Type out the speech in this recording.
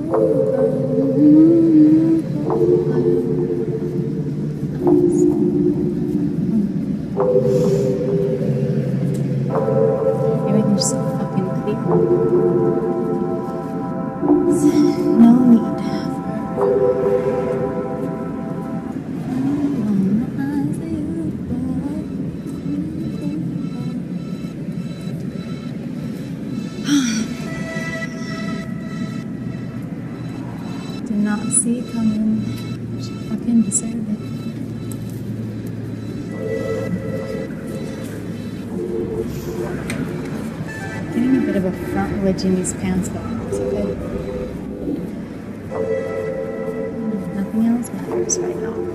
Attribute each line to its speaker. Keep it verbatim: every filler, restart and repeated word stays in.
Speaker 1: Everything's so fucking clear. No need for did not see it coming. She fucking deserved it. Getting a bit of a front wedge in his pants, but it's okay. Nothing else matters right now.